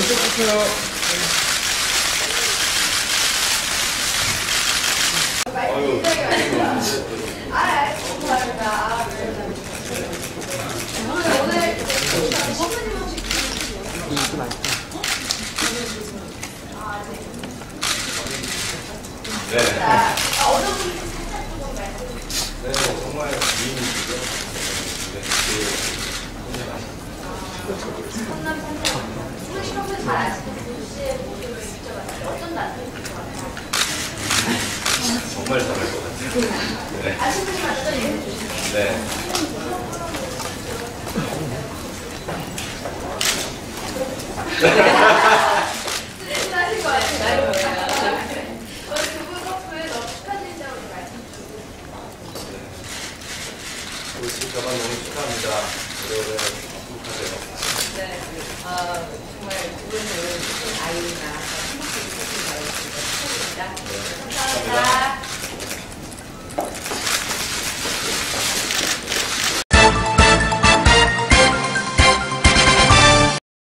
네, 정말 미인이시죠. 성남 선생님, 우리 평소에 잘 아시는 도시의 모습을 여쭤봤어요. 어떤 나트륨일 것 같아요? 정말 잘할 것 같아요. 네. 아시는 분이 맞죠? 얘기해 주시네요. 네. 스트레스 하실 것 같아요. 오늘 두분 커플 너무 축하드린다고 말씀 주세요. 우리 가방 너무 축하합니다. 오래오래 행복하세요. 네, 정말 두 분은 예쁜 아이나